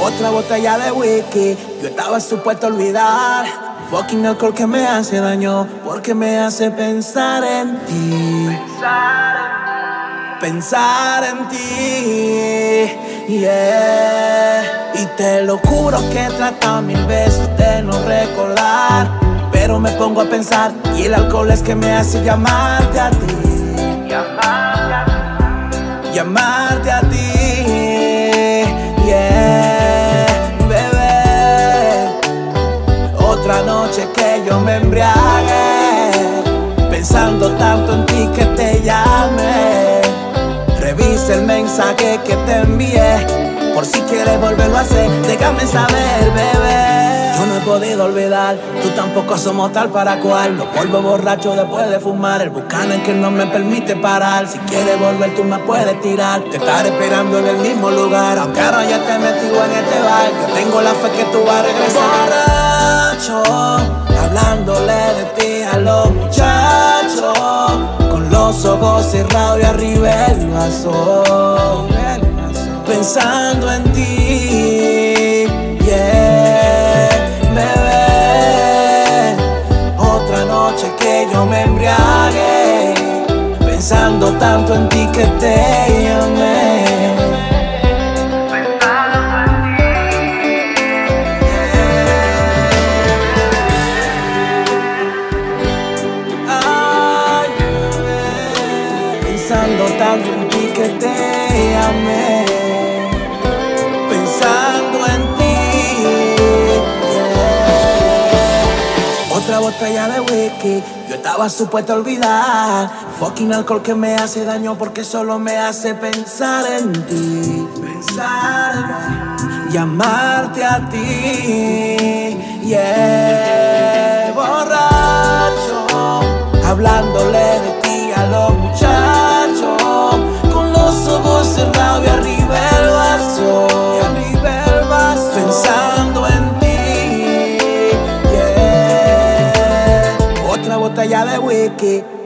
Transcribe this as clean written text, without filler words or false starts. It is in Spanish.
Otra botella de whisky, yo estaba supuesto a olvidar. Fucking alcohol que me hace daño, porque me hace pensar en ti. Pensar en ti, yeah. Y te lo juro que he tratado 1000 veces de no recordar, pero me pongo a pensar y el alcohol es que me hace llamarte a ti. Llamarte a ti, yeah, bebé. Otra noche que yo me embriague, pensando tanto en ti que te llame. Revisa el mensaje que te envié, por si quieres volverlo a hacer, déjame saber, bebé. Yo no he podido olvidar, tú tampoco somos tal para cual. Los polvos borrachos después de fumar, el Buchanan que no me permite parar. Si quieres volver tú me puedes tirar, te estaré esperando en el mismo lugar. Aunque ahora ya te metí en este bar, yo tengo la fe que tú vas a regresar. Borracho, hablándole de ti a los muchachos, con los ojos cerrados y arriba el vaso, pensando en ti, yeah, bebé. Otra noche que yo me embriague, pensando tanto en ti que te llamé. Pensando tanto en ti que te amé. Pensando en ti, yeah. Otra botella de whisky, yo estaba supuesto a olvidar. Fucking alcohol que me hace daño, porque solo me hace pensar en ti. Pensar en ti, llamarte a ti, yeah. Borracho, hablándole de ti a los muchachos, con los ojos cerrados y arriba el vaso, pensando en ti, yeah. Otra botella de whisky,